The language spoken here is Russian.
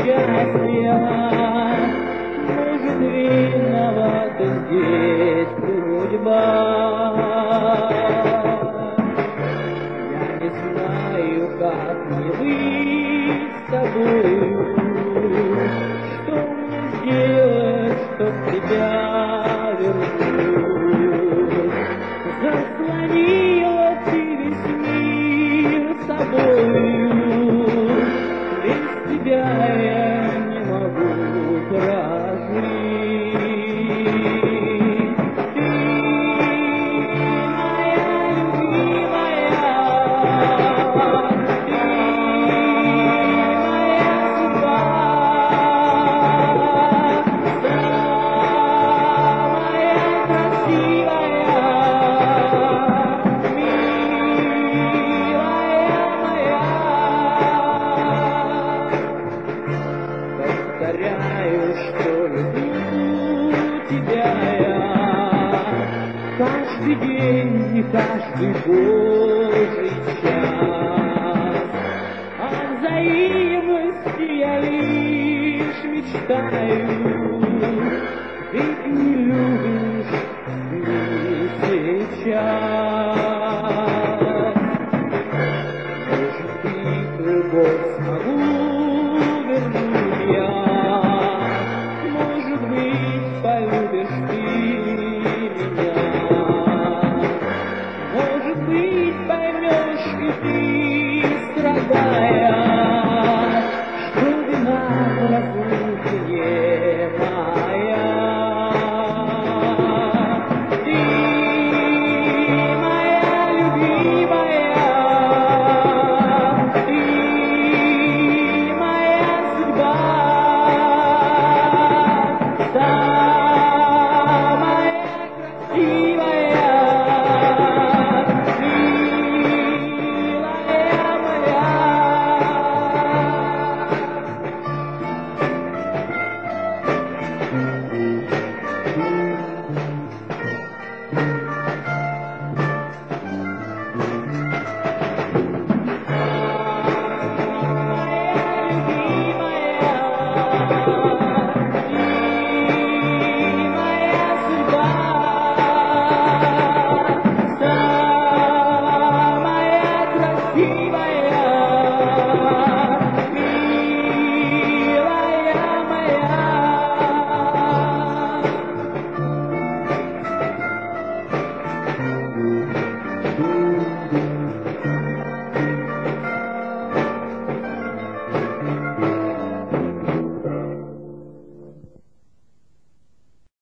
несчастная, может, виновата здесь судьба. Я не знаю, как мне быть с тобою, что мне сделать, чтоб тебя вернуть. Заслонила ты весь мир собою, без тебя я не могу прожить. Ты моя любимая, ты моя судьба, самая красивая, милая моя. Повторяю, что люблю тебя я каждый день и каждый божий час. О взаимности я лишь мечтаю.